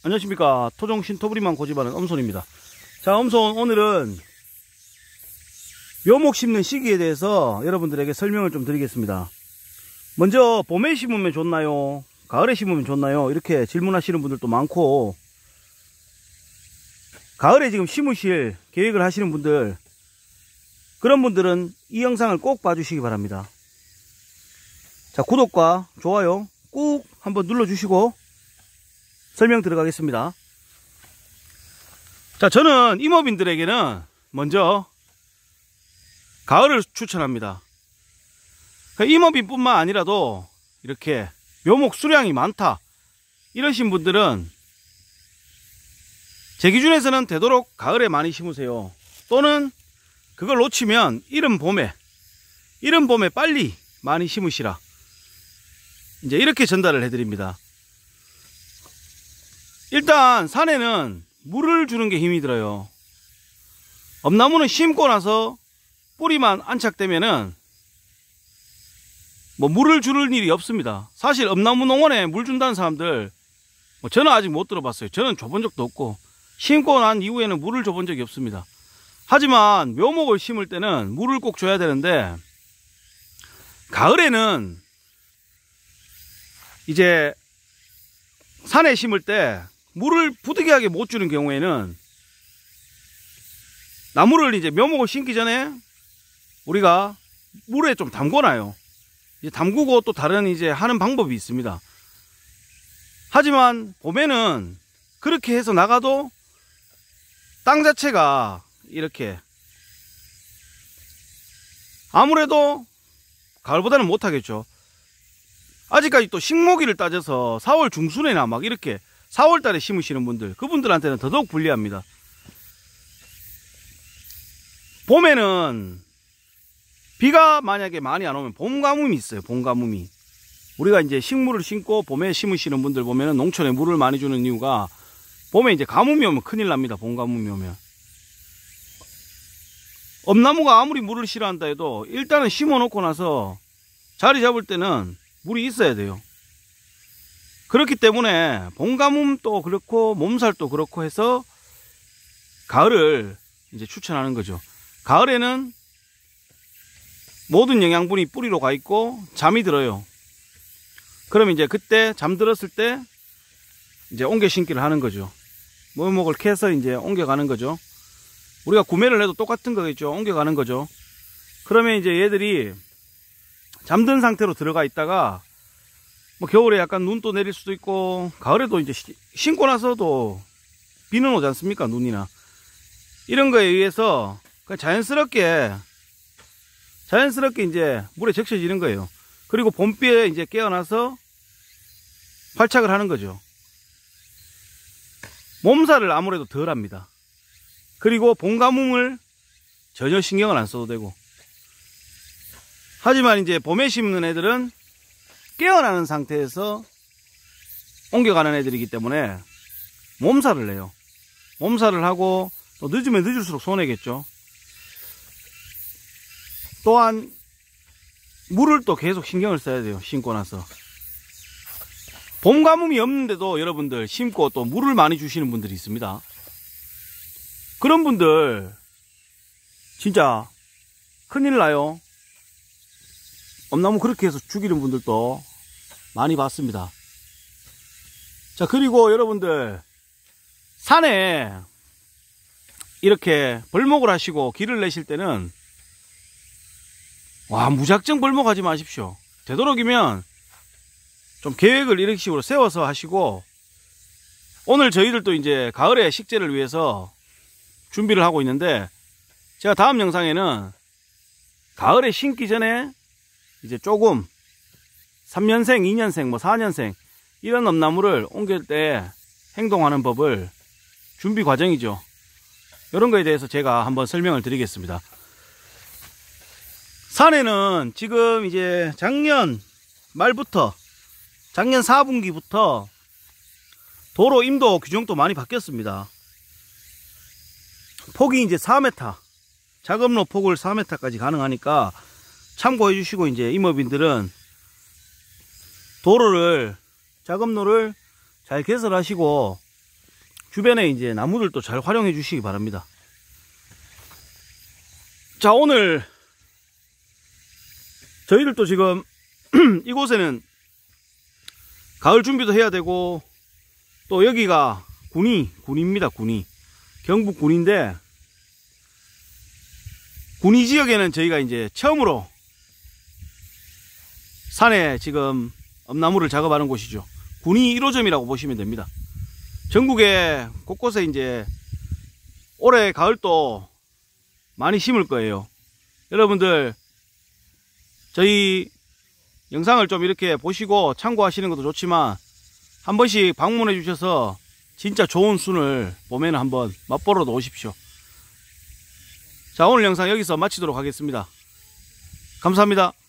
안녕하십니까. 토종 신토부리만 고집하는 엄손입니다. 자, 엄손 오늘은 묘목 심는 시기에 대해서 여러분들에게 설명을 좀 드리겠습니다. 먼저 봄에 심으면 좋나요? 가을에 심으면 좋나요? 이렇게 질문하시는 분들도 많고, 가을에 지금 심으실 계획을 하시는 분들, 그런 분들은 이 영상을 꼭 봐주시기 바랍니다. 자, 구독과 좋아요 꾹 한번 눌러주시고 설명 들어가겠습니다. 자, 저는 임업인들에게는 먼저 가을을 추천합니다. 임업인 뿐만 아니라도 이렇게 묘목 수량이 많다 이러신 분들은 제 기준에서는 되도록 가을에 많이 심으세요. 또는 그걸 놓치면 이른 봄에 빨리 많이 심으시라, 이제 이렇게 전달을 해드립니다. 일단 산에는 물을 주는 게 힘이 들어요. 엄나무는 심고 나서 뿌리만 안착되면은 물을 주는 일이 없습니다. 사실 엄나무 농원에 물 준다는 사람들 저는 아직 못 들어봤어요. 저는 줘본 적도 없고, 심고 난 이후에는 물을 줘본 적이 없습니다. 하지만 묘목을 심을 때는 물을 꼭 줘야 되는데, 가을에는 이제 산에 심을 때 물을 부득이하게 못 주는 경우에는 나무를 이제 묘목을 심기 전에 우리가 물에 좀 담궈놔요. 이제 담그고 또 다른 이제 하는 방법이 있습니다. 하지만 봄에는 그렇게 해서 나가도 땅 자체가 이렇게 아무래도 가을보다는 못하겠죠. 아직까지 또 식목일을 따져서 4월 중순에나 막 이렇게 4월 달에 심으시는 분들, 그분들한테는 더더욱 불리합니다. 봄에는 비가 만약에 많이 안 오면 봄 가뭄이 있어요. 봄 가뭄이. 우리가 이제 식물을 심고 봄에 심으시는 분들 보면은 농촌에 물을 많이 주는 이유가 봄에 이제 가뭄이 오면 큰일 납니다. 봄 가뭄이 오면. 엄나무가 아무리 물을 싫어한다 해도 일단은 심어 놓고 나서 자리 잡을 때는 물이 있어야 돼요. 그렇기 때문에 봄 가뭄도 그렇고 몸살도 그렇고 해서 가을을 이제 추천하는 거죠. 가을에는 모든 영양분이 뿌리로 가 있고 잠이 들어요. 그럼 이제 그때 잠들었을 때 이제 옮겨 심기를 하는 거죠. 묘목을 캐서 이제 옮겨가는 거죠. 우리가 구매를 해도 똑같은 거겠죠. 옮겨가는 거죠. 그러면 이제 얘들이 잠든 상태로 들어가 있다가 겨울에 약간 눈도 내릴 수도 있고, 가을에도 이제 심고 나서도 비는 오지 않습니까? 눈이나 이런 거에 의해서 그냥 자연스럽게 이제 물에 적셔지는 거예요. 그리고 봄비에 이제 깨어나서 활착을 하는 거죠. 몸살을 아무래도 덜 합니다. 그리고 봄 가뭄을 전혀 신경을 안 써도 되고. 하지만 이제 봄에 심는 애들은 깨어나는 상태에서 옮겨가는 애들이기 때문에 몸살을 내요. 몸살을 하고 또 늦으면 늦을수록 손해겠죠. 또한 물을 또 계속 신경을 써야 돼요. 심고 나서. 봄 가뭄이 없는데도 여러분들 심고 또 물을 많이 주시는 분들이 있습니다. 그런 분들 진짜 큰일 나요. 엄나무 그렇게 해서 죽이는 분들도 많이 봤습니다. 자, 그리고 여러분들 산에 이렇게 벌목을 하시고 길을 내실 때는 무작정 벌목하지 마십시오. 되도록이면 좀 계획을 이런 식으로 세워서 하시고, 오늘 저희들도 이제 가을에 식재를 위해서 준비를 하고 있는데, 제가 다음 영상에는 가을에 심기 전에 이제 조금 3년생, 2년생, 4년생 이런 엄나무를 옮길 때 행동하는 법을 준비 과정이죠. 이런 거에 대해서 제가 한번 설명을 드리겠습니다. 산에는 지금 이제 작년 말부터, 작년 4분기부터 도로 임도 규정도 많이 바뀌었습니다. 폭이 이제 4m, 작업로 폭을 4m까지 가능하니까 참고해 주시고, 이제 임업인들은 도로를, 작업로를 잘 개설하시고 주변에 이제 나무들도 잘 활용해 주시기 바랍니다. 자, 오늘 저희들도 지금 이곳에는 가을 준비도 해야 되고, 또 여기가 군입니다. 군이 경북 군인데, 군이 지역에는 저희가 이제 처음으로 산에 지금 엄나무를 작업하는 곳이죠. 군이 1호점이라고 보시면 됩니다. 전국에 곳곳에 이제 올해 가을도 많이 심을 거예요. 여러분들 저희 영상을 좀 이렇게 보시고 참고하시는 것도 좋지만, 한 번씩 방문해 주셔서 진짜 좋은 순을 봄에는 한번 맛보러도 오십시오. 자, 오늘 영상 여기서 마치도록 하겠습니다. 감사합니다.